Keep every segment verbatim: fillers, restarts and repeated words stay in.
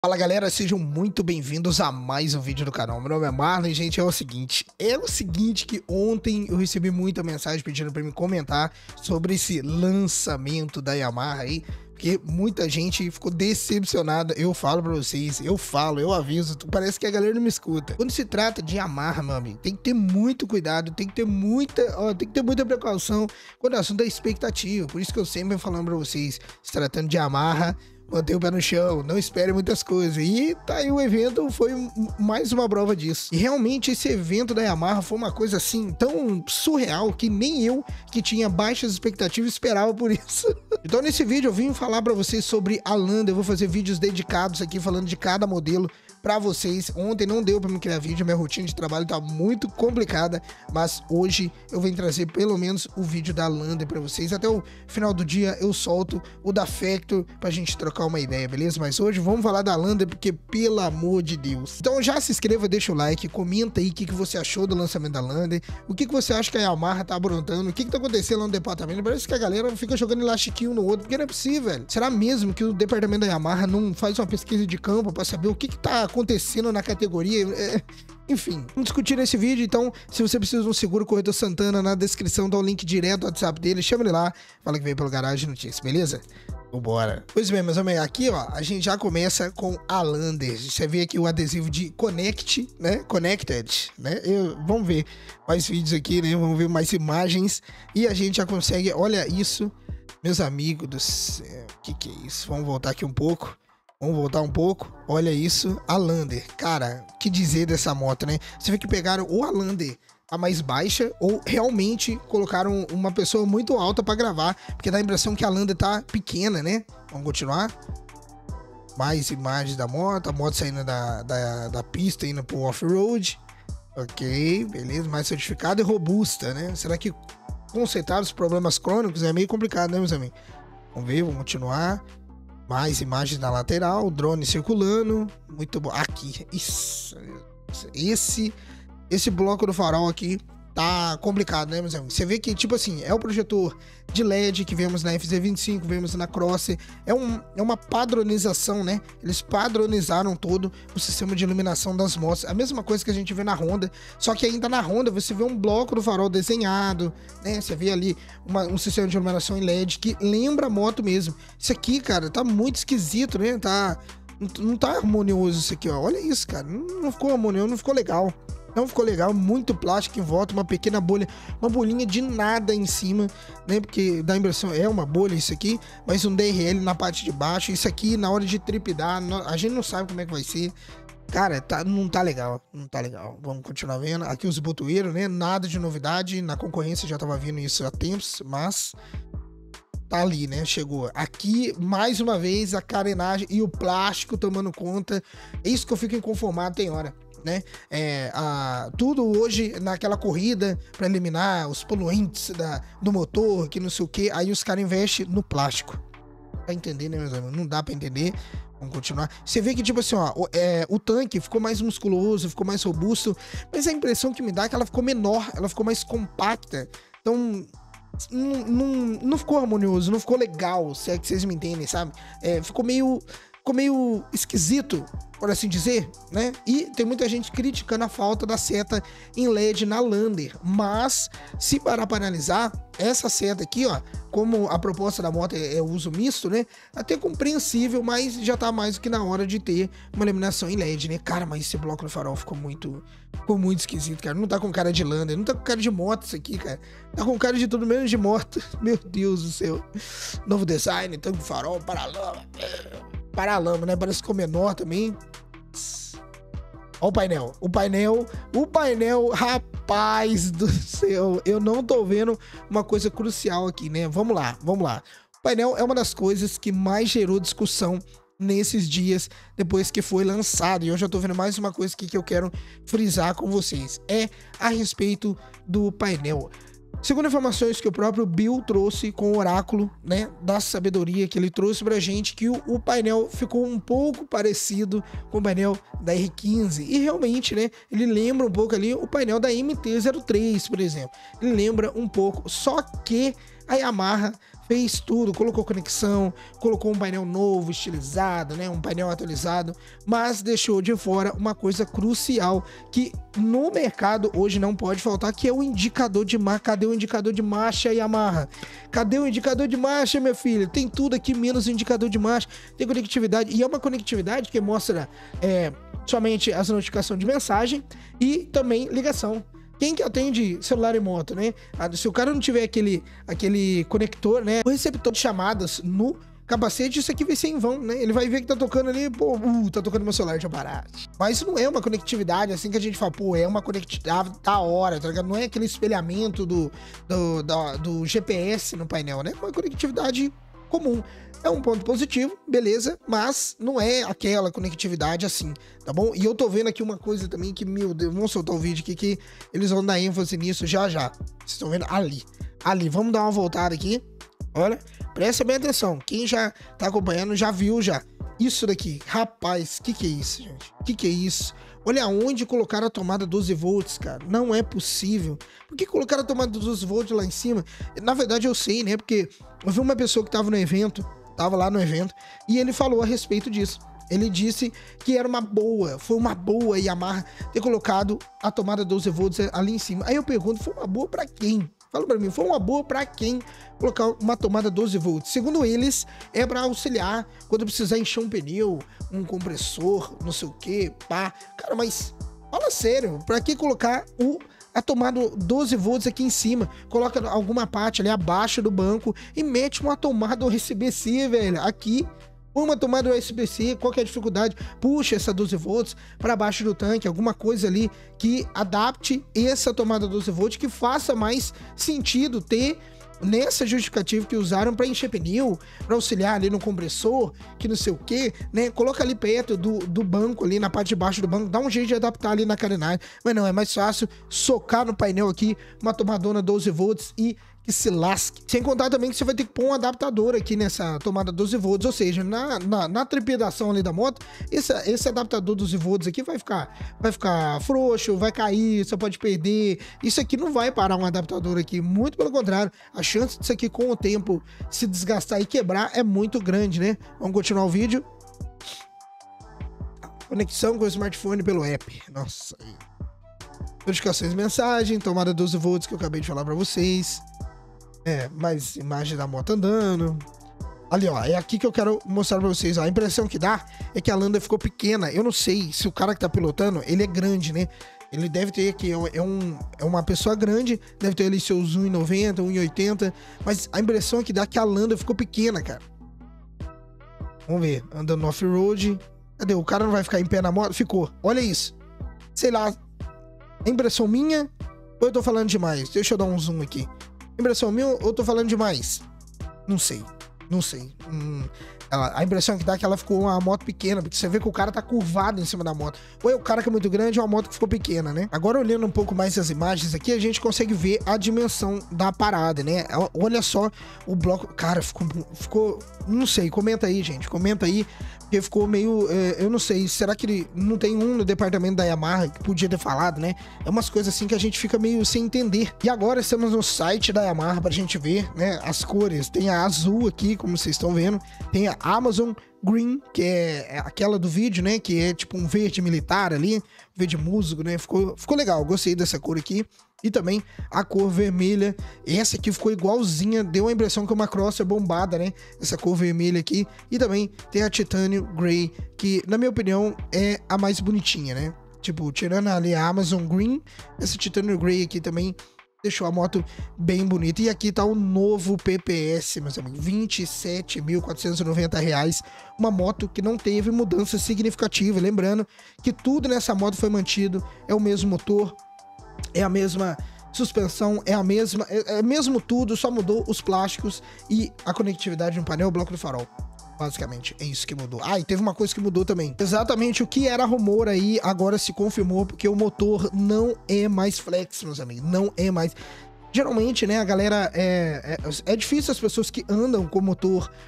Fala galera, sejam muito bem-vindos a mais um vídeo do canal. Meu nome é Marlon, gente, é o seguinte, é o seguinte que ontem eu recebi muita mensagem pedindo pra me comentar sobre esse lançamento da Yamaha aí, porque muita gente ficou decepcionada. Eu falo pra vocês, eu falo, eu aviso, parece que a galera não me escuta. Quando se trata de Yamaha, meu amigo, tem que ter muito cuidado, tem que ter muita, ó, tem que ter muita precaução quando o assunto é expectativa. Por isso que eu sempre venho falando pra vocês, se tratando de Yamaha, mantenha o pé no chão, não espere muitas coisas. E tá aí, o evento foi mais uma prova disso. E realmente esse evento da Yamaha foi uma coisa assim tão surreal que nem eu, que tinha baixas expectativas, esperava por isso. Então nesse vídeo eu vim falar pra vocês sobre a Lander. Eu vou fazer vídeos dedicados aqui falando de cada modelo pra vocês. Ontem não deu pra me criar vídeo, minha rotina de trabalho tá muito complicada, mas hoje eu venho trazer pelo menos o vídeo da Lander pra vocês. Até o final do dia eu solto o da Factor pra gente trocar uma ideia, beleza? Mas hoje vamos falar da Lander, porque pelo amor de Deus. Então já se inscreva, deixa o like, comenta aí o que, que você achou do lançamento da Lander, o que, que você acha que a Yamaha tá aprontando, o que, que tá acontecendo lá no departamento. Parece que a galera fica jogando elastiquinho no outro, porque não é possível, velho. Será mesmo que o departamento da Yamaha não faz uma pesquisa de campo pra saber o que, que tá acontecendo na categoria? É... Enfim, vamos discutir nesse vídeo. Então, se você precisa de um seguro Corretor Santana, na descrição dá o link direto do WhatsApp dele, chama ele lá, fala que veio pelo Garagem Notícias, beleza? Vambora. Pois bem, meus amigos, aqui ó, a gente já começa com a Lander. Você vê aqui o adesivo de Connect, né? Connected, né? Eu, vamos ver mais vídeos aqui, né? Vamos ver mais imagens e a gente já consegue, olha isso, meus amigos do céu, o que que é isso? Vamos voltar aqui um pouco. Vamos voltar um pouco. Olha isso, a Lander. Cara, que dizer dessa moto, né? Você vê que pegaram ou a Lander a mais baixa, ou realmente colocaram uma pessoa muito alta pra gravar, porque dá a impressão que a Lander tá pequena, né? Vamos continuar. Mais imagens da moto, a moto saindo da, da, da pista, indo pro off-road. Ok, beleza, mais certificada e robusta, né? Será que consertar os problemas crônicos é meio complicado, né, meus amigos? Vamos ver, vamos continuar. Mais imagens na lateral, drone circulando, muito bom. Aqui, isso, esse... Esse bloco do farol aqui tá complicado, né, meus amigos? Você vê que, tipo assim, é o projetor de L E D que vemos na F Z vinte e cinco, vemos na Cross. É, um, é uma padronização, né? Eles padronizaram todo o sistema de iluminação das motos. A mesma coisa que a gente vê na Honda, só que ainda na Honda você vê um bloco do farol desenhado, né? Você vê ali uma, um sistema de iluminação em L E D que lembra a moto mesmo. Isso aqui, cara, tá muito esquisito, né? Tá, não, não tá harmonioso isso aqui, ó. Olha isso, cara. Não, não ficou harmonioso, não ficou legal. Não ficou legal, muito plástico em volta, uma pequena bolha, uma bolinha de nada em cima, né? Porque dá a impressão, é uma bolha isso aqui, mas um D R L na parte de baixo. Isso aqui, na hora de tripidar, a gente não sabe como é que vai ser. Cara, tá, não tá legal, não tá legal. Vamos continuar vendo. Aqui os botoeiros, né? Nada de novidade, na concorrência já tava vendo isso há tempos, mas tá ali, né? Chegou. Aqui, mais uma vez, a carenagem e o plástico tomando conta. É isso que eu fico inconformado, tem hora. Né? É, a, tudo hoje naquela corrida para eliminar os poluentes da, do motor, que não sei o que, aí os caras investem no plástico. Pra entender, né, meus amigos? Não dá pra entender. Vamos continuar. Você vê que, tipo assim, ó, o, é, o tanque ficou mais musculoso, ficou mais robusto, mas a impressão que me dá é que ela ficou menor, ela ficou mais compacta. Então, não, não, não ficou harmonioso, não ficou legal, se é que vocês me entendem, sabe? É, ficou meio. Ficou meio esquisito, por assim dizer, né? E tem muita gente criticando a falta da seta em L E D na Lander. Mas, se parar para analisar, essa seta aqui, ó, como a proposta da moto é, é uso misto, né? Até compreensível, mas já tá mais do que na hora de ter uma iluminação em L E D, né? Cara, mas esse bloco no farol ficou muito, ficou muito esquisito, cara. Não tá com cara de Lander, não tá com cara de moto isso aqui, cara. Tá com cara de tudo menos de moto. Meu Deus do céu. Novo design, tanque de farol, paralama. Paralama, né? Parece que ficou menor também. Olha o painel. O painel, o painel, rapaz do céu. Eu não tô vendo uma coisa crucial aqui, né? Vamos lá, vamos lá. O painel é uma das coisas que mais gerou discussão nesses dias depois que foi lançado. E eu já tô vendo mais uma coisa aqui que eu quero frisar com vocês. É a respeito do painel. Segundo informações que o próprio Bill trouxe com o oráculo, né, da sabedoria que ele trouxe pra gente, que o, o painel ficou um pouco parecido com o painel da R quinze. E realmente, né, ele lembra um pouco ali o painel da M T zero três, por exemplo. Ele lembra um pouco, só que a Yamaha fez tudo, colocou conexão, colocou um painel novo, estilizado, né, um painel atualizado, mas deixou de fora uma coisa crucial que no mercado hoje não pode faltar, que é o indicador de marcha. Cadê o indicador de marcha, Yamaha? Cadê o indicador de marcha, minha filha? Tem tudo aqui, menos o indicador de marcha, tem conectividade, e é uma conectividade que mostra é, somente as notificações de mensagem e também ligação. Quem que atende celular e moto, né? Se o cara não tiver aquele, aquele conector, né? O receptor de chamadas no capacete, isso aqui vai ser em vão, né? Ele vai ver que tá tocando ali, pô, uh, tá tocando meu celular, deixa eu parar. Mas isso não é uma conectividade, assim que a gente fala, pô, é uma conectividade da hora, tá ligado? Não é aquele espelhamento do, do, do, do G P S no painel, né? É uma conectividade comum. É um ponto positivo, beleza, mas não é aquela conectividade assim, tá bom? E eu tô vendo aqui uma coisa também que, meu Deus, vamos soltar o vídeo aqui que eles vão dar ênfase nisso já já. Vocês estão vendo? Ali, ali, vamos dar uma voltada aqui. Olha, presta bem atenção, quem já tá acompanhando já viu já. Isso daqui, rapaz, que que é isso, gente? Que que é isso? Olha onde colocaram a tomada doze volts, cara. Não é possível. Por que colocaram a tomada doze volts lá em cima? Na verdade eu sei, né? Porque eu vi uma pessoa que tava no evento, tava lá no evento, e ele falou a respeito disso. Ele disse que era uma boa, foi uma boa Yamaha ter colocado a tomada doze volts ali em cima. Aí eu pergunto, foi uma boa pra quem? Fala pra mim, foi uma boa pra quem colocar uma tomada doze volts? Segundo eles, é pra auxiliar quando precisar encher um pneu, um compressor, não sei o que, pá. Cara, mas fala sério, pra que colocar o... a tomada doze volts aqui em cima, coloca alguma parte ali abaixo do banco e mete uma tomada U S B C, velho, aqui, uma tomada U S B C, qual que é a dificuldade? Puxa essa doze volts para baixo do tanque, alguma coisa ali que adapte essa tomada doze volts, que faça mais sentido ter nessa justificativa que usaram para encher pneu, para auxiliar ali no compressor, que não sei o que, né? Coloca ali perto do, do banco, ali na parte de baixo do banco, dá um jeito de adaptar ali na carenagem. Mas não, é mais fácil socar no painel aqui uma tomadona doze volts e que se lasque. Sem contar também que você vai ter que pôr um adaptador aqui nessa tomada doze volts, ou seja, na, na, na trepidação ali da moto, esse, esse adaptador doze volts aqui vai ficar, vai ficar frouxo, vai cair, você pode perder. Isso aqui não vai parar um adaptador aqui, muito pelo contrário, a chance disso aqui com o tempo se desgastar e quebrar é muito grande, né? Vamos continuar o vídeo. Conexão com o smartphone pelo app. Nossa. Notificações de mensagem, tomada doze volts que eu acabei de falar pra vocês. É, mais imagem da moto andando. Ali, ó, é aqui que eu quero mostrar pra vocês, ó. A impressão que dá é que a landa ficou pequena. Eu não sei se o cara que tá pilotando, ele é grande, né? Ele deve ter aqui, é, um, é uma pessoa grande, deve ter ali seus um e noventa, um e oitenta, mas a impressão que dá é que a landa ficou pequena, cara. Vamos ver, andando no off-road. Cadê? O cara não vai ficar em pé na moto? Ficou. Olha isso. Sei lá, é impressão minha ou eu tô falando demais? Deixa eu dar um zoom aqui. Impressão minha ou eu tô falando demais? Não sei, não sei. Hum, ela, a impressão que dá é que ela ficou uma moto pequena, porque você vê que o cara tá curvado em cima da moto. Ou é o cara que é muito grande ou a moto que ficou pequena, né? Agora, olhando um pouco mais as imagens aqui, a gente consegue ver a dimensão da parada, né? Olha só o bloco... Cara, ficou... ficou não sei, comenta aí, gente. Comenta aí, porque ficou meio... É, eu não sei, será que ele não tem um no departamento da Yamaha que podia ter falado, né? É umas coisas assim que a gente fica meio sem entender. E agora estamos no site da Yamaha pra gente ver, né? As cores. Tem a azul aqui, como vocês estão vendo. Tem a Amazon Green, que é aquela do vídeo, né? Que é tipo um verde militar ali, verde musgo, né? Ficou, ficou legal, gostei dessa cor aqui. E também a cor vermelha, essa aqui ficou igualzinha, deu a impressão que é uma crosser bombada, né? Essa cor vermelha aqui. E também tem a Titanium Grey, que na minha opinião é a mais bonitinha, né? Tipo, tirando ali a Amazon Green, essa Titanium Grey aqui também deixou a moto bem bonita. E aqui tá o novo P P S, meus amigos, vinte e sete mil quatrocentos e noventa reais. Uma moto que não teve mudança significativa. Lembrando que tudo nessa moto foi mantido, é o mesmo motor, é a mesma suspensão, é a mesma, é, é mesmo tudo, só mudou os plásticos e a conectividade no painel, o bloco do farol. Basicamente, é isso que mudou. Ah, e teve uma coisa que mudou também. Exatamente o que era rumor aí, agora se confirmou, porque o motor não é mais flex, meus amigos. Não é mais. Geralmente, né, a galera... É, é, é difícil as pessoas que andam com motor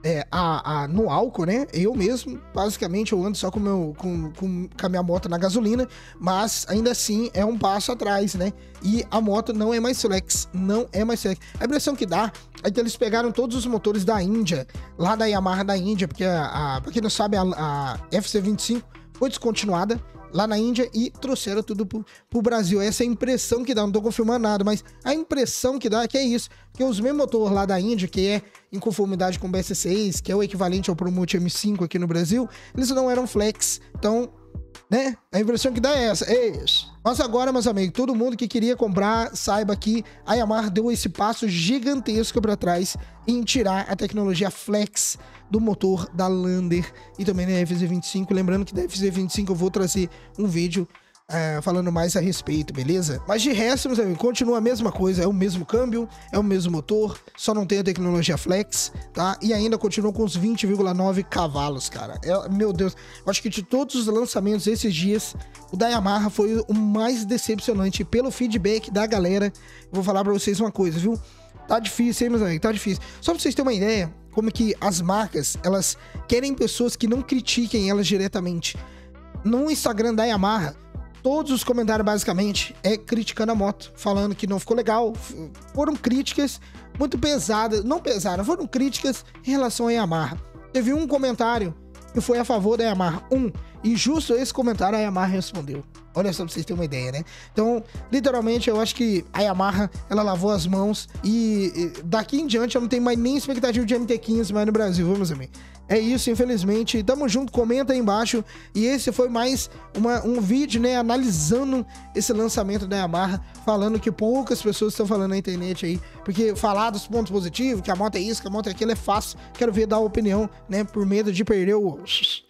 é, a, a, no álcool, né? Eu mesmo, basicamente, eu ando só com, meu, com, com, com a minha moto na gasolina, mas ainda assim é um passo atrás, né? E a moto não é mais flex, não é mais flex. A impressão que dá é que eles pegaram todos os motores da Índia, lá da Yamaha da Índia, porque, a, a, pra quem não sabe, a, a F C vinte e cinco foi descontinuada lá na Índia e trouxeram tudo pro, pro Brasil. Essa é a impressão que dá, não tô confirmando nada, mas a impressão que dá é que é isso, porque os mesmos motores lá da Índia, que é em conformidade com o B S seis, que é o equivalente ao Promote M cinco aqui no Brasil, eles não eram flex, então, né, a impressão que dá é essa, é isso. Mas agora, meus amigos, todo mundo que queria comprar, saiba que a Yamaha deu esse passo gigantesco para trás em tirar a tecnologia flex do motor da Lander e também da F Z vinte e cinco. Lembrando que da F Z vinte e cinco eu vou trazer um vídeo uh, falando mais a respeito, beleza? Mas de resto, meus amigos, continua a mesma coisa, é o mesmo câmbio, é o mesmo motor, só não tem a tecnologia flex, tá? E ainda continua com os vinte vírgula nove cavalos, cara. É, meu Deus, eu acho que de todos os lançamentos esses dias, o da Yamaha foi o mais decepcionante. Pelo feedback da galera, eu vou falar pra vocês uma coisa, viu? Tá difícil, hein, meus amigos? Tá difícil. Só pra vocês terem uma ideia, como que as marcas, elas querem pessoas que não critiquem elas diretamente. No Instagram da Yamaha, todos os comentários, basicamente, é criticando a moto, falando que não ficou legal. Foram críticas muito pesadas, não pesadas, foram críticas em relação à Yamaha. Teve um comentário que foi a favor da Yamaha, um, e justo esse comentário a Yamaha respondeu. Olha só pra vocês terem uma ideia, né? Então, literalmente, eu acho que a Yamaha, ela lavou as mãos e, e daqui em diante eu não tenho mais nem expectativa de M T quinze mais no Brasil, vamos ver. É isso, infelizmente. Tamo junto, comenta aí embaixo. E esse foi mais uma, um vídeo, né, analisando esse lançamento da Yamaha, falando que poucas pessoas estão falando na internet aí, porque falar dos pontos positivos, que a moto é isso, que a moto é aquilo, é fácil. Quero ver dar opinião, né, por medo de perder o...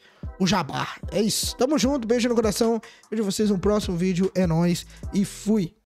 o jabá. É isso. Tamo junto, beijo no coração. Vejo vocês no próximo vídeo. É nóis e fui.